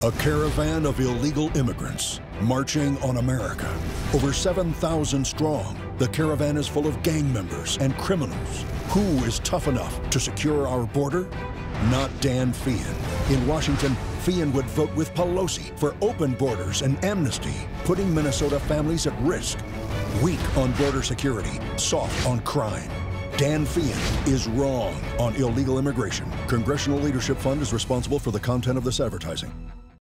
A caravan of illegal immigrants marching on America. Over 7,000 strong, the caravan is full of gang members and criminals. Who is tough enough to secure our border? Not Dan Feehan. In Washington, Feehan would vote with Pelosi for open borders and amnesty, putting Minnesota families at risk. Weak on border security, soft on crime. Dan Feehan is wrong on illegal immigration. Congressional Leadership Fund is responsible for the content of this advertising.